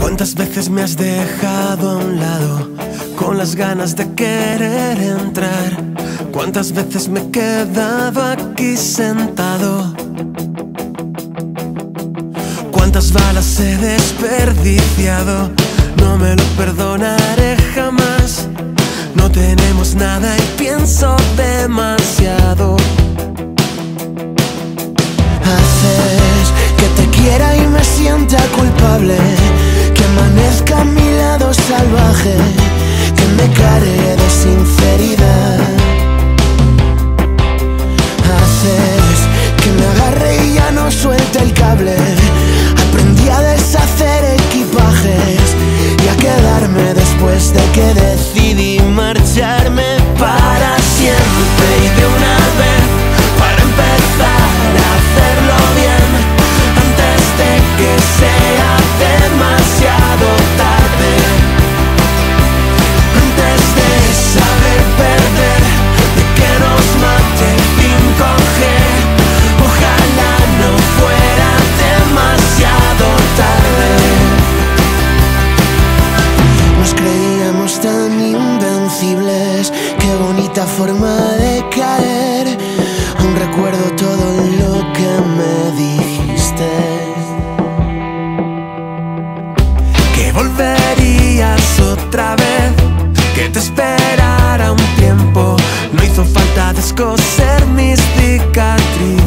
¿Cuántas veces me has dejado a un lado con las ganas de querer entrar? ¿Cuántas veces me he quedado aquí sentado? ¿Cuántas balas he desperdiciado? No me lo perdonaré jamás. No tenemos nada y pienso demasiado. Haces que te quiera y me sienta culpable, que amanezca a mi lado salvaje, que me cargue de sinceridad. Haces que me agarre y ya no suelte el cable. Aprendí a deshacer equipajes y a quedarme después de que decidí marcharme para siempre y de una vez, para empezar a hacerlo bien antes de que sea demasiado tarde, antes de saber perder, de que nos mate el 5G. Ojalá no fuera demasiado tarde. Nos creíamos tan invencibles, qué bonita forma de caer. Aún recuerdo todo lo que me dijiste. Que volverías otra vez, que te esperara un tiempo. No hizo falta descoser mis cicatrices.